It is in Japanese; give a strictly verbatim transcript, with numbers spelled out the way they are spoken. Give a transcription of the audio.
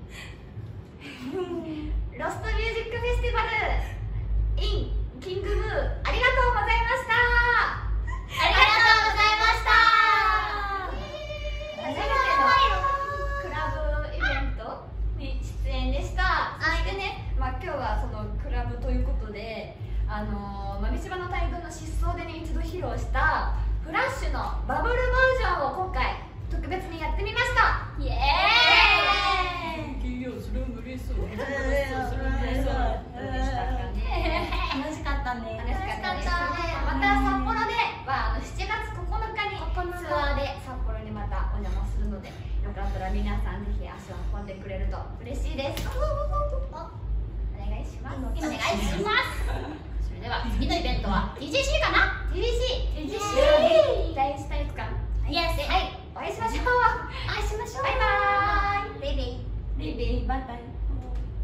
ロストミュージックフェスティバル in キングムーありがとうございました。ありがとうございました。初めてのクラブイベントに出演でした。そしてね、まあ、今日はそのクラブということで、あのー、豆柴の大群の疾走でね一度披露したフラッシュのバブルバージョンを今回特別にやってみました。イエーイ。企業する無理そう。楽しかったね。楽しかったね。また札幌ではあのしちがつここのかにツアーで札幌にまたお邪魔するので、よかったら皆さんぜひ足を運んでくれると嬉しいです。お願いします。お願いします。それでは次のイベントは ティージェーシー かな？ ティージェーシー。ティージェーシー。第一体育館。イエス。はい。お会いしましょう。お会いしましょう。バイバーイ。ベイベイ。ベイベイ。バイバイ。